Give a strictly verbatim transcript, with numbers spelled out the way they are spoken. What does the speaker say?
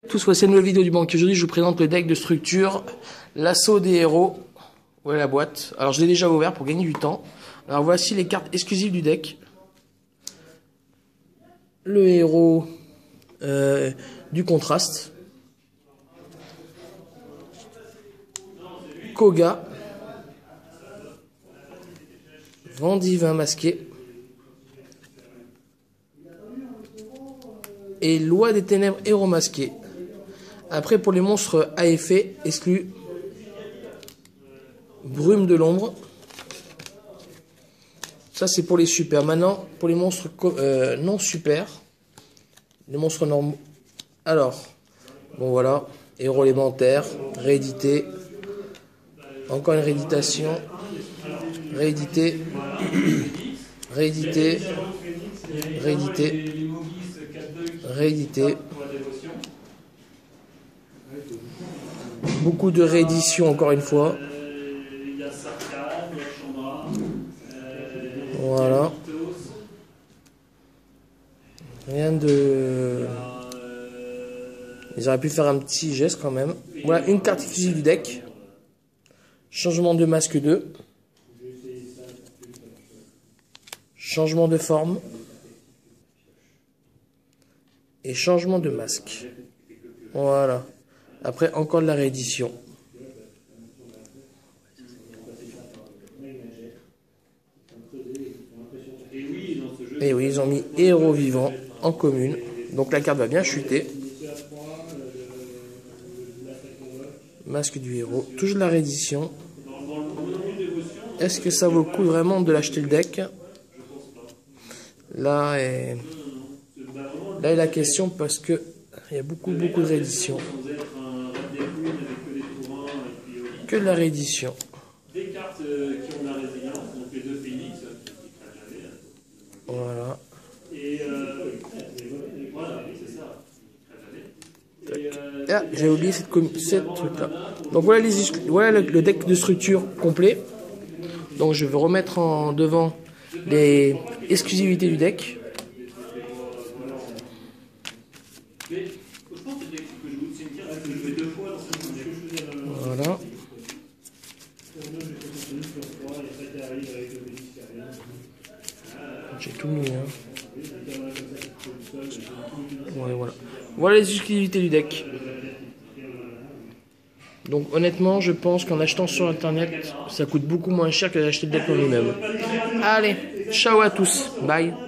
Tous, voici une nouvelle vidéo du banquier. Aujourd'hui, je vous présente le deck de structure, l'assaut des héros. Voilà la boîte. Alors, je l'ai déjà ouvert pour gagner du temps. Alors, voici les cartes exclusives du deck. Le héros euh, du contraste. Koga. Vent divin masqué. Et Loi des ténèbres héros masqué. Après, pour les monstres à effet exclus, Brume de l'ombre. Ça, c'est pour les super. Maintenant, pour les monstres euh, non super, les monstres normaux. Alors, bon voilà, héros élémentaire, réédité. Encore une rééditation. Réédité. Réédité. Réédité. Réédité. Beaucoup de rééditions encore une fois. Voilà. Rien de... Ils auraient pu faire un petit geste quand même. Voilà une carte exclusive du deck. Changement de masque deux. Changement de forme. Et changement de masque. Voilà. Après, encore de la réédition. Et oui, ils ont mis héros vivant en commune. Donc la carte va bien chuter. Masque du héros. Toujours de la réédition. Est-ce que ça vaut le coup vraiment de l'acheter le deck? Là est... Là est la question parce que il y a beaucoup beaucoup de rééditions. Que de la réédition. Des cartes qui ont de la résilience, donc les deux Phoenix, qui ne Voilà. Et euh, voilà, c'est ça. Et, euh, ah, j'ai oublié cette, cette truc là. Donc voilà, les, voilà le, le deck de structure complet. Donc je vais remettre en devant les exclusivités du deck. Voilà. J'ai tout mis. Hein. Ouais, voilà. Voilà les exclusivités du deck. Donc honnêtement, je pense qu'en achetant sur internet, ça coûte beaucoup moins cher que d'acheter le deck en lui-même. Allez, ciao à tous. Bye.